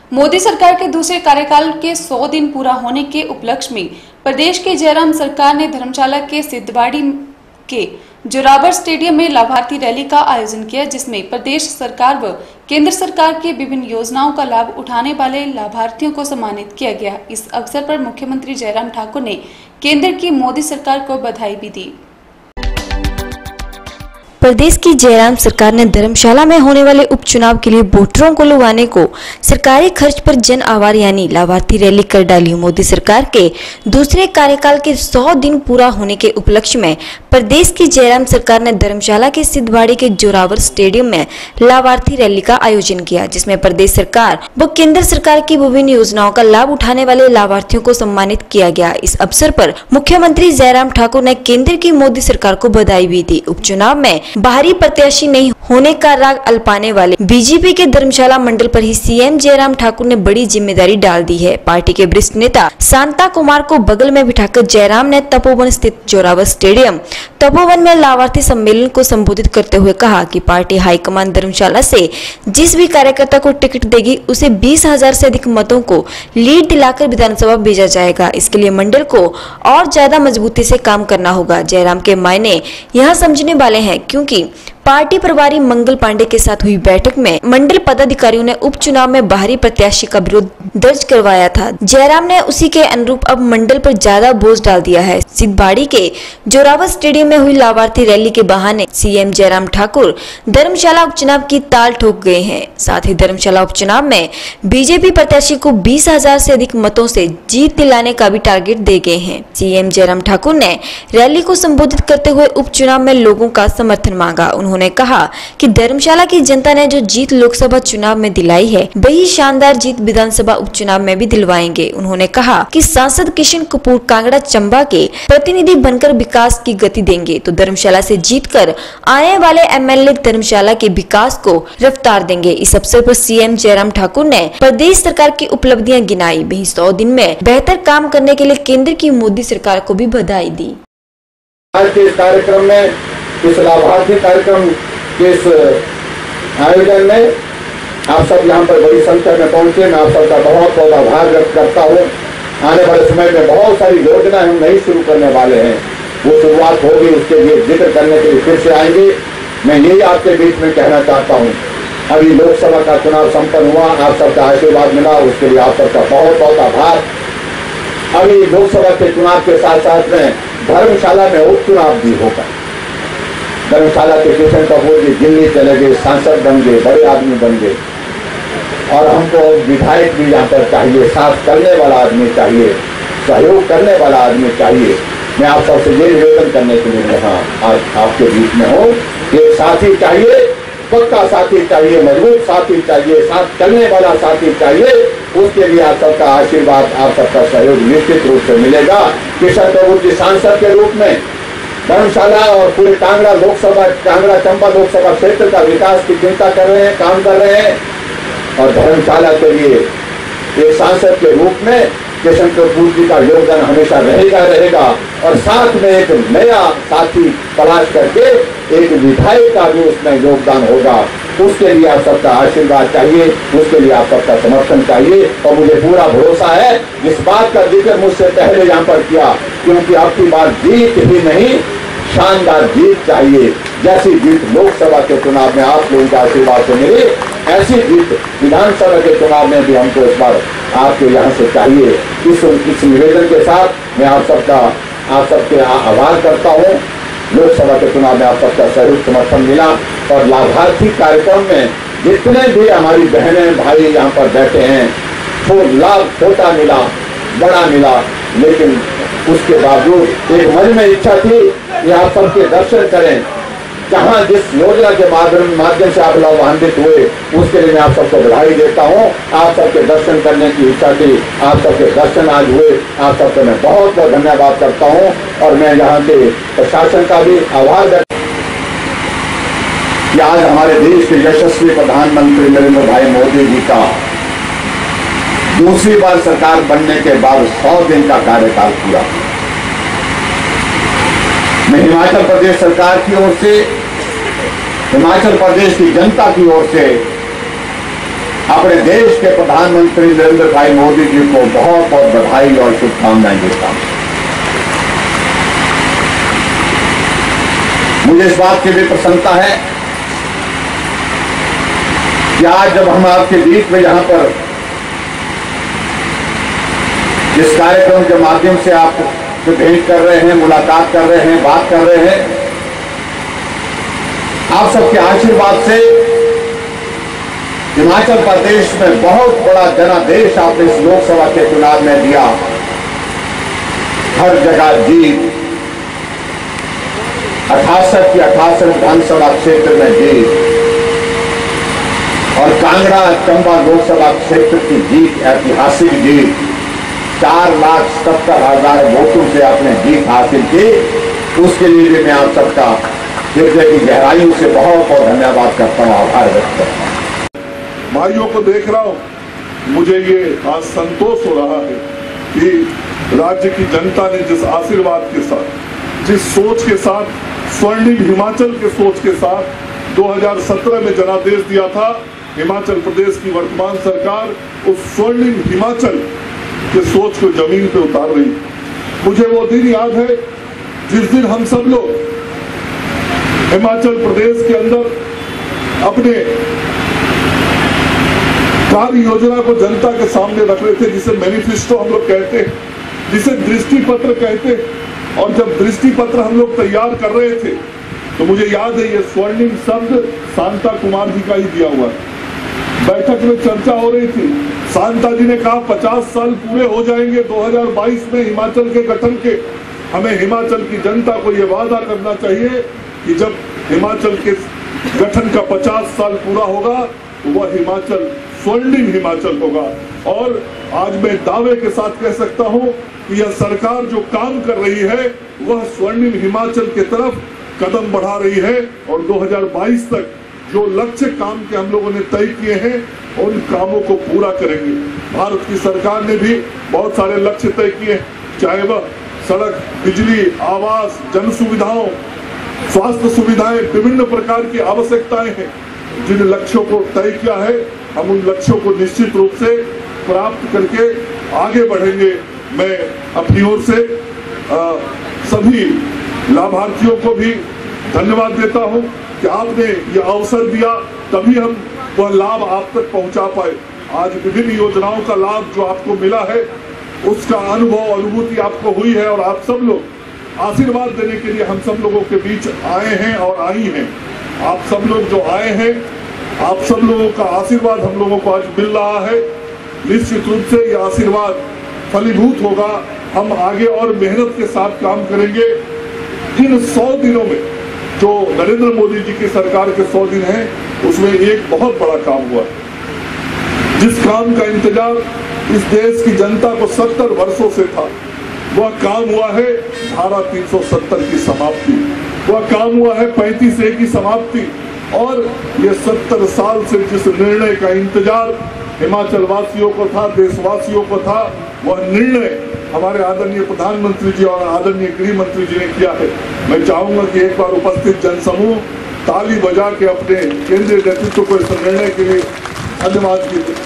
मोदी सरकार के दूसरे कार्यकाल के 100 दिन पूरा होने के उपलक्ष्य में प्रदेश के जयराम सरकार ने धर्मशाला के सिद्धवाड़ी के जोरावर स्टेडियम में लाभार्थी रैली का आयोजन किया, जिसमें प्रदेश सरकार व केंद्र सरकार के विभिन्न योजनाओं का लाभ उठाने वाले लाभार्थियों को सम्मानित किया गया। इस अवसर पर मुख्यमंत्री जयराम ठाकुर ने केंद्र की मोदी सरकार को बधाई भी दी। प्रदेश की जयराम सरकार ने धर्मशाला में होने वाले उपचुनाव के लिए वोटरों को लुभाने को सरकारी खर्च पर जन आभार यानी लाभार्थी रैली कर डाली। मोदी सरकार के दूसरे कार्यकाल के 100 दिन पूरा होने के उपलक्ष्य में प्रदेश की जयराम सरकार ने धर्मशाला के सिद्धवाड़ी के जोरावर स्टेडियम में लाभार्थी रैली का आयोजन किया, जिसमें प्रदेश सरकार व केंद्र सरकार की विभिन्न योजनाओं का लाभ उठाने वाले लाभार्थियों को सम्मानित किया गया। इस अवसर पर मुख्यमंत्री जयराम ठाकुर ने केंद्र की मोदी सरकार को बधाई भी दी। उपचुनाव में बाहरी प्रत्याशी नहीं होने का राग अल्पाने वाले बीजेपी के धर्मशाला मंडल पर ही सीएम जयराम ठाकुर ने बड़ी जिम्मेदारी डाल दी है। पार्टी के वरिष्ठ नेता शांता कुमार को बगल में बिठाकर जयराम ने तपोवन स्थित जोरावर स्टेडियम तपोवन में लाभार्थी सम्मेलन को संबोधित करते हुए कहा कि पार्टी हाईकमान धर्मशाला से जिस भी कार्यकर्ता को टिकट देगी उसे 20,000 से अधिक मतों को लीड दिलाकर विधानसभा भेजा जाएगा। इसके लिए मंडल को और ज्यादा मजबूती से काम करना होगा। जयराम के मायने यहाँ समझने वाले हैं, क्योंकि पार्टी प्रभारी मंगल पांडे के साथ हुई बैठक में मंडल पदाधिकारियों ने उपचुनाव में बाहरी प्रत्याशी का विरोध दर्ज करवाया था। जयराम ने उसी के अनुरूप अब मंडल पर ज्यादा बोझ डाल दिया है। सिद्धवाड़ी के जोरावर स्टेडियम में हुई लाभार्थी रैली के बहाने सीएम जयराम ठाकुर धर्मशाला उपचुनाव की ताल ठोक गए हैं। साथ ही धर्मशाला उपचुनाव में बीजेपी प्रत्याशी को 20,000 से अधिक मतों से जीत दिलाने का भी टारगेट दे गए हैं। सीएम जयराम ठाकुर ने रैली को संबोधित करते हुए उपचुनाव में लोगों का समर्थन मांगा। उन्होंने कहा कि धर्मशाला की जनता ने जो जीत लोकसभा चुनाव में दिलाई है, वही शानदार जीत विधानसभा उपचुनाव में भी दिलवाएंगे। उन्होंने कहा कि सांसद किशन कपूर कांगड़ा चंबा के प्रतिनिधि बनकर विकास की गति देंगे तो धर्मशाला से जीतकर आने वाले एमएलए धर्मशाला के विकास को रफ्तार देंगे। इस अवसर पर सीएम जयराम ठाकुर ने प्रदेश सरकार की उपलब्धियां गिनाई, वही 100 दिन में बेहतर काम करने के लिए केंद्र की मोदी सरकार को भी बधाई दी। आज के कार्यक्रम में, इस लाभार्थी कार्यक्रम के इस आयोजन में आप सब यहाँ पर बड़ी संख्या में पहुंचे। मैं आप सबका बहुत बहुत आभार व्यक्त करता हूँ। आने वाले समय में बहुत सारी योजनाएं हम नहीं शुरू करने वाले हैं, वो शुरुआत होगी, उसके लिए जिक्र करने के लिए फिर से आएंगे। मैं यही आपके बीच में कहना चाहता हूँ, अभी लोकसभा का चुनाव संपन्न हुआ, आप सबका आशीर्वाद मिला, उसके लिए आप सबका बहुत बहुत आभार। अभी लोकसभा के चुनाव के साथ साथ में धर्मशाला में उपचुनाव भी होगा। धर्मशाला के किशन कपूर जी दिल्ली चले गए, सांसद बन गए, बड़े आदमी बन गए, और हमको विधायक भी यहाँ पर चाहिए, साथ करने वाला आदमी चाहिए, सहयोग करने वाला आदमी चाहिए। मैं आप सबसे ये निवेदन करने के लिए यहाँ आज आपके बीच में हूँ। एक साथी चाहिए, पक्का साथी चाहिए, मजबूत साथी चाहिए, साथ चलने वाला साथी चाहिए। उसके लिए आप सबका आशीर्वाद, आप सबका सहयोग निश्चित रूप से मिलेगा। किशन कपूर जी सांसद के रूप में धर्मशाला और पूरे कांगड़ा लोकसभा, कांगड़ा चंबा लोकसभा क्षेत्र का विकास की चिंता कर रहे हैं, काम कर रहे हैं, और धर्मशाला के लिए एक सांसद के रूप में किशन कपूर जी का योगदान हमेशा रहेगा। और साथ में एक नया साथी तलाश करके एक विधायक का भी उसमें योगदान होगा। उसके लिए आप सबका आशीर्वाद चाहिए, उसके लिए आप सबका समर्थन चाहिए। और मुझे पूरा भरोसा है, इस बात का जिक्र मुझसे पहले यहाँ पर किया, क्योंकि आपकी बात जीत ही नहीं, शानदार जीत चाहिए। जैसी जीत लोकसभा के चुनाव में आप लोगों के आशीर्वाद से मिली, ऐसी जीत विधानसभा के चुनाव में भी हमको इस बार आपके यहाँ से चाहिए। इस निवेदन के साथ मैं आप सबके आभार करता हूँ। लोकसभा के चुनाव में आप सबका सहयोग समर्थन मिला, और लाभार्थी कार्यक्रम में जितने भी हमारी बहनें भाई यहाँ पर बैठे हैं, तो लाभ छोटा मिला, बड़ा मिला, लेकिन उसके बावजूद एक मन में इच्छा थी कि आप सबके दर्शन करें। जहाँ जिस योजना के माध्यम से आप लाभान्वित हुए, उसके लिए मैं आप सबको बधाई देता हूँ। आप सबके दर्शन करने की इच्छा थी, आप सबके दर्शन आज हुए, आप सबको मैं बहुत बहुत धन्यवाद करता हूँ। और मैं यहाँ के प्रशासन का भी आभार व्यक्त कि आज हमारे देश के यशस्वी प्रधानमंत्री नरेंद्र भाई मोदी जी का दूसरी बार सरकार बनने के बाद 100 दिन का कार्यकाल पूरा। मैं हिमाचल प्रदेश सरकार की ओर से, हिमाचल प्रदेश की जनता की ओर से अपने देश के प्रधानमंत्री नरेंद्र भाई मोदी जी को बहुत बहुत बधाई और शुभकामनाएं देता हूं। मुझे इस बात की भी प्रसन्नता है कि आज जब हम आपके बीच में यहां पर इस कार्यक्रम के माध्यम से आप भेंट कर रहे हैं, मुलाकात कर रहे हैं, बात कर रहे हैं, आप सबके आशीर्वाद से हिमाचल प्रदेश में बहुत बड़ा जनादेश आपने इस लोकसभा के चुनाव में दिया। हर जगह जीत, 68 की 68 विधानसभा क्षेत्र में जीत और कांगड़ा चंबा लोकसभा क्षेत्र की जीत, ऐतिहासिक जीत, 4,70,000 वोटों से आपने जीत हासिल की। उसके लिए भी मैं आप सबका हृदय की गहराइयों से बहुत बहुत धन्यवाद करता हूं, आभार व्यक्त करता हूं। भाइयों को देख रहा हूं, मुझे ये आज संतोष हो रहा है कि राज्य की जनता ने जिस आशीर्वाद के साथ, जिस सोच के साथ, स्वर्णिम हिमाचल के सोच के साथ 2017 में जनादेश दिया था, हिमाचल प्रदेश की वर्तमान सरकार उस स्वर्णिम हिमाचल के सोच को जमीन पे उतार रही। मुझे वो दिन याद है जिस दिन हम सब लोग हिमाचल प्रदेश के अंदर अपने कार्य योजना को जनता के सामने रख रहे थे, जिसे मैनिफेस्टो हम लोग कहते हैं, जिसे दृष्टि पत्र कहते हैं। और जब दृष्टि पत्र हम लोग तैयार कर रहे थे तो मुझे याद है ये स्वर्णिम शब्द शांता कुमार जी का ही दिया हुआ है। बैठक में चर्चा हो रही थी, शांता जी ने कहा 50 साल पूरे हो जाएंगे 2022 में हिमाचल के गठन के। हमें हिमाचल की जनता को यह वादा करना चाहिए कि जब हिमाचल के गठन का 50 साल पूरा होगा तो वह हिमाचल स्वर्णिम हिमाचल होगा। और आज मैं दावे के साथ कह सकता हूं कि यह सरकार जो काम कर रही है वह स्वर्णिम हिमाचल की तरफ कदम बढ़ा रही है और 2022 तक जो लक्ष्य काम के हम लोगों ने तय किए हैं उन कामों को पूरा करेंगे। भारत की सरकार ने भी बहुत सारे लक्ष्य तय किए, चाहे वह सड़क, बिजली, आवास, जन सुविधाओं, स्वास्थ्य सुविधाएं, विभिन्न प्रकार की आवश्यकताएं हैं। जिन लक्ष्यों को तय किया है हम उन लक्ष्यों को निश्चित रूप से प्राप्त करके आगे बढ़ेंगे। मैं अपनी ओर से सभी लाभार्थियों को भी धन्यवाद देता हूं कि आपने ये अवसर दिया, तभी हम वह लाभ आप तक पहुंचा पाए। आज विभिन्न योजनाओं का लाभ जो आपको मिला है उसका अनुभव, अनुभूति आपको हुई है और आप सब लोग आशीर्वाद देने के लिए हम सब लोगों के बीच आए हैं और आई हैं। आप सब लोग जो आए हैं, आप सब लोगों का आशीर्वाद हम लोगों को आज मिल रहा है। निश्चित रूप से यह आशीर्वाद फलीभूत होगा। हम आगे और मेहनत के साथ काम करेंगे। इन 100 दिनों में जो नरेंद्र मोदी जी की सरकार के 100 दिन हैं, उसमें एक बहुत बड़ा काम हुआ। जिस काम का इंतजार इस देश की जनता को 70 वर्षों से था, वह काम हुआ है धारा 370 की समाप्ति, वह काम हुआ है 35A की समाप्ति। और ये 70 साल से जिस निर्णय का इंतजार हिमाचल वासियों को था, देशवासियों को था, वह निर्णय हमारे आदरणीय प्रधानमंत्री जी और आदरणीय गृह मंत्री जी ने किया है। मैं चाहूंगा कि एक बार उपस्थित जनसमूह ताली बजा के अपने केंद्रीय नेतृत्व को इस निर्णय के लिए धन्यवाद कीजिए।